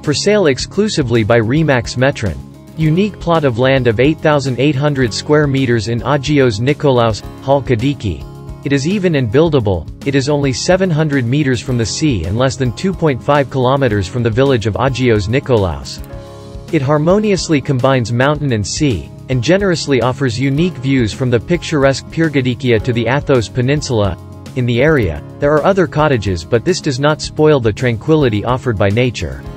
For sale exclusively by Remax Metron. Unique plot of land of 8,800 square meters in Agios Nikolaos Chalkidiki. It is even and buildable. It is only 700 meters from the sea and less than 2.5 kilometers from the village of Agios Nikolaos. It harmoniously combines mountain and sea, and generously offers unique views from the picturesque Pyrgodikia to the Athos Peninsula. In the area, there are other cottages, but this does not spoil the tranquility offered by nature.